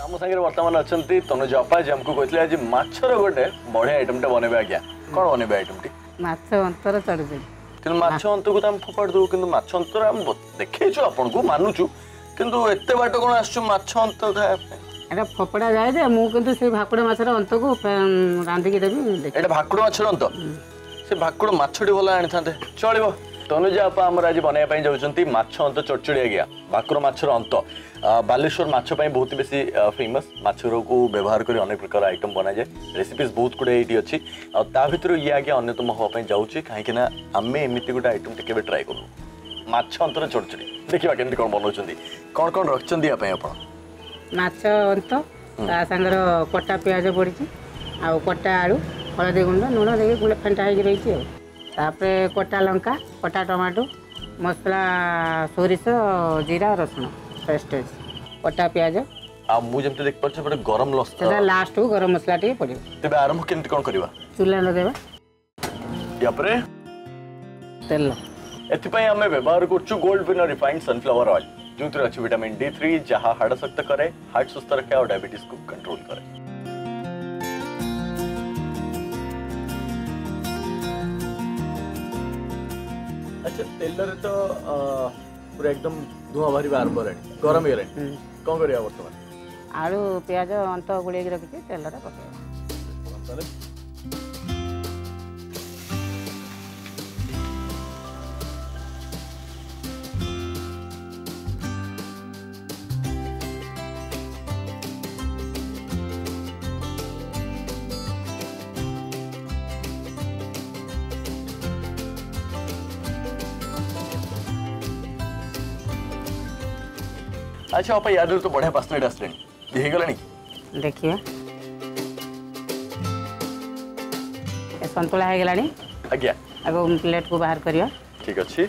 आम सागे बर्तमान अच्छा तनुज अपा जी आमको कहते आज माछर गोटे बढ़िया आइटम बनबे आज्ञा कौन बनबे आइटम टी माछ अंतर चढ़ुचे कि माछ अंत को तो फोपाड़ दू कि माछ अंतर आम देखु आपन को मानुचु किंतु एते बाट कोन आसछु माछ अंत एटा फोपड़ा जाए जे मु किंतु से भाकुड़ माछर अंत को रांधी के देबी एटा भाकुड़ माछर अंत से भाकुड़ माछटी भला आनी थाते चलिबो तनुज आपा हमर आज बनाय पई जाउचंती माछ अंत चढ़चढ़िया गया भाकुड़ माछर अंत बालेश्वर माछ पई बहुत बेसी फेमस माछर को व्यवहार करी अनेक प्रकार आइटम बना जाए रेसिपीज बहुत गुडे एटी अछि आ ता भितर ये आगे अन्यतम हो पई जाउची काहे कि ना आमे एमिति गुडा आइटम टिके बे ट्राई करू माछ अंतर चढ़चढ़ी देखिबा केमति कोन बनाउचंती कोन कोन रखचंती आ पई आपण माछ अंत ता संगर कटा प्याज पड़ी आ कटा आलू हलदी गुंड लुण देके गुले फेंटा हो रही तापरे कटा लंका कटा टमाटो मसला सोरिष जीरा रसुण पेस्ट कटा प्याज आ मु जेमते देख परछ बडे गरम लस्सा लास्ट को गरम मसला टे पड़ियो तबे आरंभ केमति कोन करबा चूल्हा लदेबा या परे तेल एथि पई हमें व्यवहार करछु gold winner refined sunflower oil जोंतिर अछि विटामिन D3 जहा हाड़ सख्त करे हार्ट सुस्त रखे और डायबिटीज को कंट्रोल करे अच्छा तेल रे तो पूरा एकदम धुआं बाहरी बार बार गरम हे रे कोन करिया वर्तमान आलू प्याज अंत गुले के रखि तेल रे पके अच्छा आप याद तो बढ़िया पासनेट आसले हे गलानी देखिए संतुला है गलानी आज्ञा अब प्लेट को बाहर करियो ठीक अछि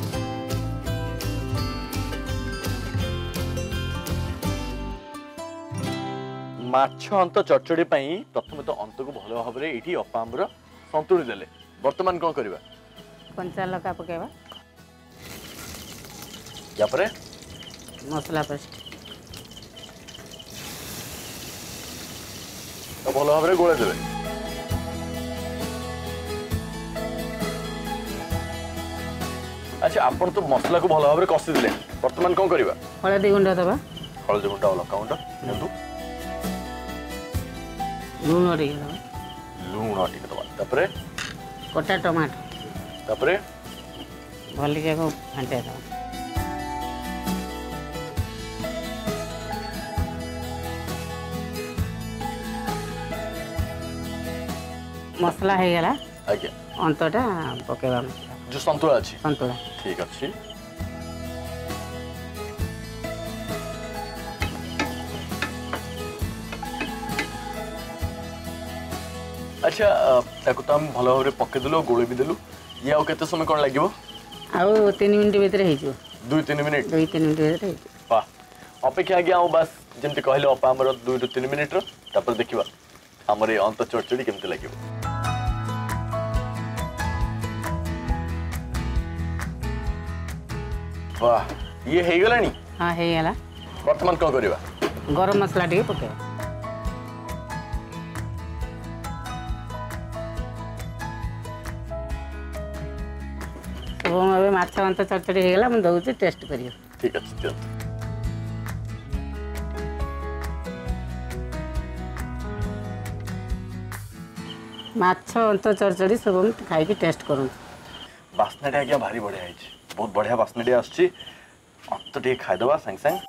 माछ अंत चढ़चढ़ी पई प्रथम तो अंत को भलो भाव रे एठी अपा हमर संतुली देले वर्तमान कोन करबा कंचा लका पकेबा या परे मसला पेस्ट तो भलो भाव रे गोळे देबे अच्छा आपण तो मसला को भलो भाव रे कसी दिले वर्तमान कोन करबा हळदी गुंड दबा हळदी गुंड वाला काउंट नंदु लूण टिके दबा तापरे कटा टमाटो तापरे भली के को फांटे दबा मसला है गला आज्ञा अंतटा पकेबा मसला जो संतुला अछि संतुला ठीक अछि अच्छा ताको तो हम भलो भाव रे पके देलो गोळे भी देलु ये आ केते समय कोन लागिवो आउ 3 मिनिट भीतर हे जो 2-3 मिनिट 2-3 मिनिट भीतर हे वाह अपेक्षा गया बस जेमति कहले अपा हमर 2-3 मिनिट रो तापर देखिबा हमर अंत चढ़चढ़ी केमति लागिवो वाह ये हे गलानी हां हे गला वर्तमान कोन करबा गरम मसला टे पके तो हम माछ अंत चढ़चढ़ी हे गला हम दउची टेस्ट करियो ठीक अछि माछ अंत चढ़चढ़ी सब हम खाई के टेस्ट करूँ बासनाटी आज्ञा भारी बढ़िया है बहुत बढ़िया बासनाटी आसछि अंत टे खाइ दबा संग संग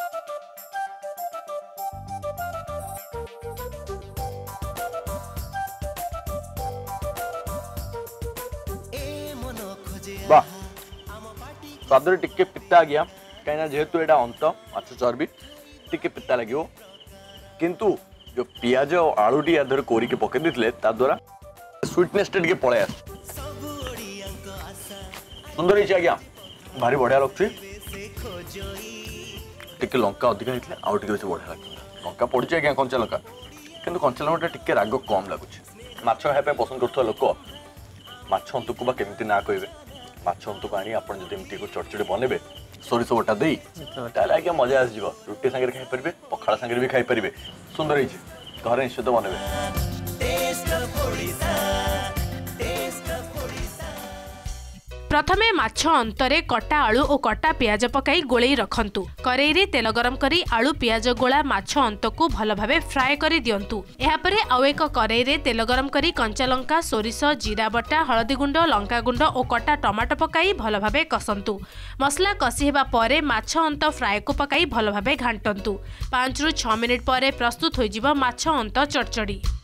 वाह स्वाद टिके पिता गया कहीं जेहेतु एटा अंत माछ चर्बी टिके पिता लगे किंतु जो पियाज और आलूटी यादर कोरी के पके देथिले ता द्वारा स्वीटनेस टे पळे आस सुंदर हिच आज्ञा भारी बढ़िया लगुच टिके लंका अधिक होइतले आउ टिके बढ़िया लगे लंका पड़ी आज्ञा कंचा लंका किंतु कंचा लंका टिके राग कम लगुच माछ खाइबा पसंद करथो लोक माछ अंतु को बा केमिति ना कहबे माछ अंतु को आनी आपण जदि एमती को चढ़चढ़ी बनेबे सोरिष बटा दे ताले आज्ञा मजा आस जीव रुटी संगे खाई परिबे पखाड़ संगे भी खाई परिबे सुंदर हिचे घर निश्चित बनबे। प्रथमे माछ अंतरे कटा आलू और कटा पियाज पकाई गोलई रखंतु। करेई रे तेल गरम करी आलू पियाज गोला माछ अंत को भल भाबे फ्राए करी दियंतु। एहा परे आउ एक करेई रे तेल गरम करी कंचा लंका सोरिष जीरा बटा हळदी गुंड लंका गुंड और कटा टमाटो पकाई भल भाबे कसंतु। मसला कसी हेबा परे माछ अंत फ्राए को पकाई भल भाबे घांटंतु। 5 ରୁ 6 मिनिट परे प्रस्तुत होई जिवो माछ अंत चढ़चड़ी।